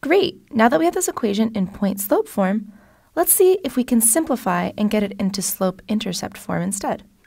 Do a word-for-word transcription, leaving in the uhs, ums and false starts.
Great! Now that we have this equation in point-slope form, let's see if we can simplify and get it into slope-intercept form instead.